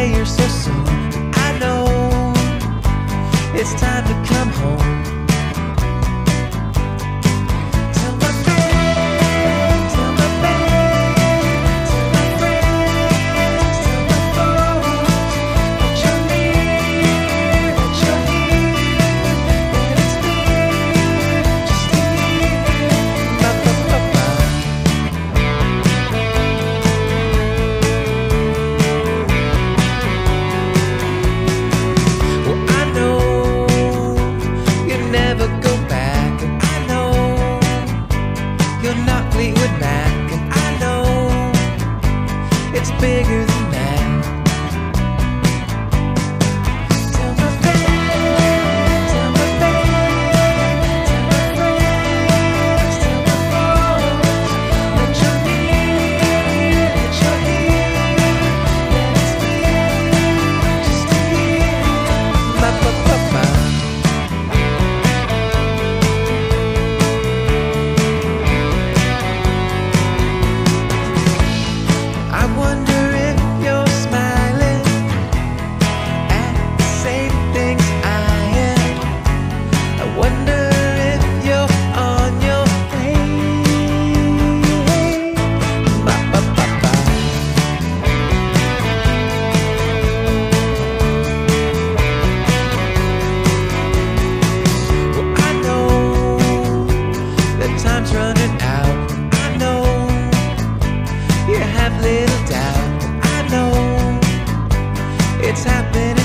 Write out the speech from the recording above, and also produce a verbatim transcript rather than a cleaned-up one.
say you're so soon. I know it's time to come home. Tell my friends, tell my friends, tell my friends, tell my folks that you're near, that you're here, that it's been just a year. Ba, ba, ba, ba. Well, I know you'll never go back, and I know you're not Fleetwood Mac, and I know it's bigger than that. Tell my friends, tell my friends, tell my friends, tell my folks that you're near, that you're here, that it's been just a year. Ba, ba, ba, ba. I wonder if you're smiling at the same things I am. I wonder if you're on your way. Ba, ba, ba, ba. Well, I know that time's running out. I know you have little doubt. I know it's happening